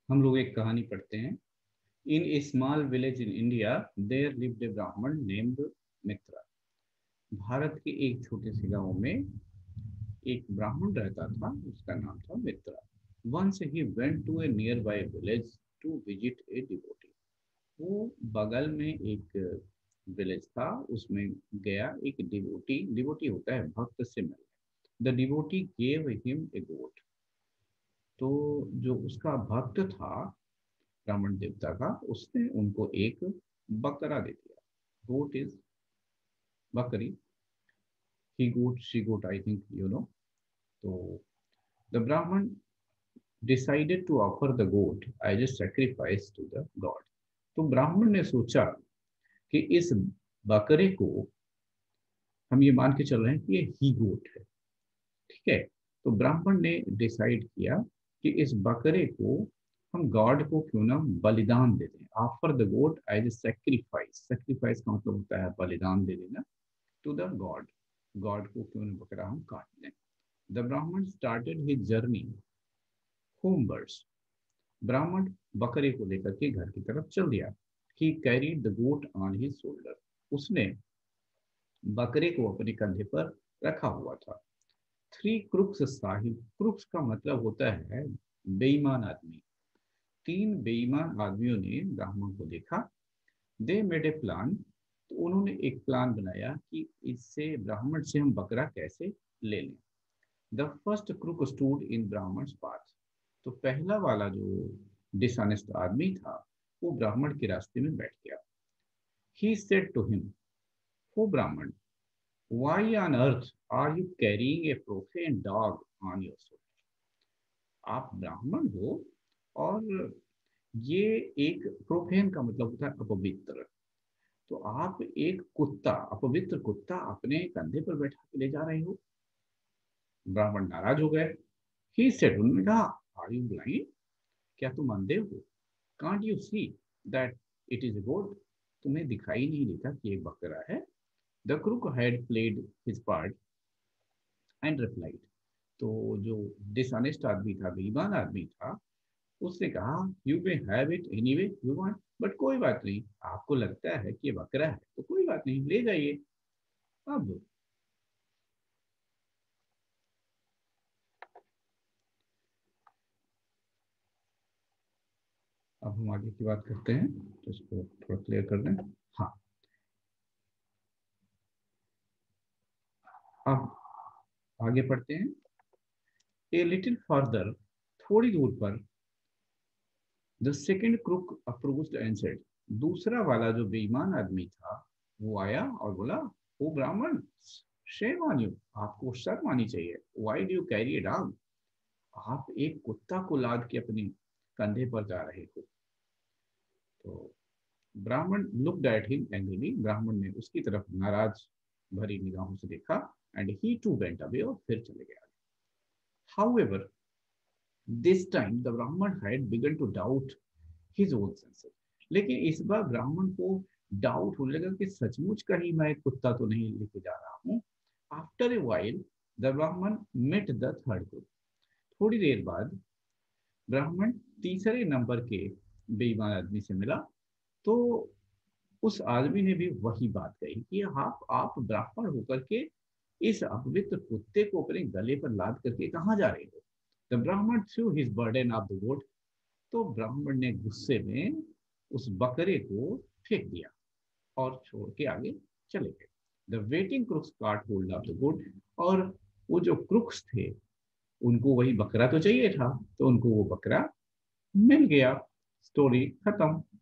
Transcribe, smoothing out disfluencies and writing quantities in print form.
हम लोग एक कहानी पढ़ते हैं। In a small village in India there lived a Brahmin named मित्रा। भारत के एक छोटे से गांव में एक ब्राह्मण रहता था, उसका नाम था Mitra. Once he went to a nearby village to visit a devotee. वो बगल में एक विलेज था, उसमें गया। एक डिवोटी, डिवोटी होता है भक्त से मिलने। The devotee gave him a goat. तो जो उसका भक्त था ब्राह्मण देवता का, उसने उनको एक बकरा दे दिया। गोट इज बकरी, he goat she goat, I think you know. तो the Brahmin decided to offer the goat as a sacrifice to the god. तो ब्राह्मण ने सोचा कि इस बकरे को, हम ये मान के चल रहे हैं कि ये ही गोट है, ठीक है। तो ब्राह्मण ने डिसाइड किया कि इस बकरे को हम गॉड को क्यों ना बलिदान दे दें। Offer the goat as a sacrifice. Sacrifice का मतलब होता है बलिदान दे देना टू द गॉड। गॉड को क्यों ना बकरा हम काट दें। द ब्राह्मण स्टार्टेड हिज जर्नी होमवर्ड्स। ब्राह्मण बकरे को लेकर के घर की तरफ चल दिया। He carried the goat on his shoulder. उसने बकरे को अपने कंधे पर रखा हुआ था। Three crooks Sahib. क्रुक्स का मतलब होता है बेईमान आदमी। तीन बेईमान आदमियों ने ब्राह्मण को देखा। They made a plan. तो उन्होंने एक प्लान बनाया कि इससे ब्राह्मण से हम बकरा कैसे ले लें। The first crook stood in Brahmin path. तो पहला वाला जो डिसऑनेस्ट आदमी था, वो ब्राह्मण के रास्ते में बैठ गया। He said to him, oh Brahmin, why on earth are you carrying a profane dog on your shoulder? आप ब्राह्मण हो और ये एक प्रोफेन का मतलब होता है अपवित्र। तो आप एक कुत्ता, अपवित्र कुत्ता अपने कंधे पर बैठा के ले जा रहे हो। ब्राह्मण नाराज हो गए। ही सेड, उन्होंने कहा, आर यू ब्लाइंड? क्या तुम अंधे हो? Can't you see that it is a goat? तुम्हें दिखाई नहीं देता कि ये बकरा है? The crook had played his part and replied. तो जो डिसऑनेस्ट आदमी था, बेईमान आदमी था, उसने कहा, you may have it anyway you want, but कोई बात नहीं, आपको लगता है कि ये बकरा है तो कोई बात नहीं, ले जाइए। अब हम आगे की बात करते हैं, तो इसको थोड़ा क्लियर कर दें। हाँ, अब आगे पढ़ते हैं। ए लिटिल फर्दर, थोड़ी दूर पर, the second crook approached and said. दूसरा वाला जो बेईमान आदमी था, वो आया और बोला, ओ ब्राह्मण, शेम ऑन यू, आपको शर्म आनी चाहिए। Why do you carry a dog? आप एक कुत्ता को लाद के अपने कंधे पर जा रहे हो। तो ब्राह्मण लुक्ड एट हिम एंग्रीली। ब्राह्मण ने उसकी तरफ नाराज भरी निगाहों से देखा। And he too went away, और फिर चले गया। However, this time the Brahmin had begun to doubt his own senses. लेकिन इस बार ब्राह्मण को डाउट होने लगा कि सचमुच कहीं मैं कुत्ता तो नहीं लेके जा रहा हूँ। After a while the Brahmin met the third group. थोड़ी देर बाद ब्राह्मण तीसरे नंबर के बेईमान आदमी से मिला। तो उस आदमी ने भी वही बात कही कि आप ब्राह्मण होकर के इस अपवित्र कुत्ते को अपने गले पर लाद करके कहाँ जा रहे हो। The Brahmin threw his burden of the goat. तो ब्राह्मण ने गुस्से में उस बकरे को फेंक दिया और छोड़ के आगे चले गए। The waiting crooks caught hold of the goat. और वो जो क्रुक्स थे, उनको वही बकरा तो चाहिए था, तो उनको वो बकरा मिल गया। स्टोरी खत्म।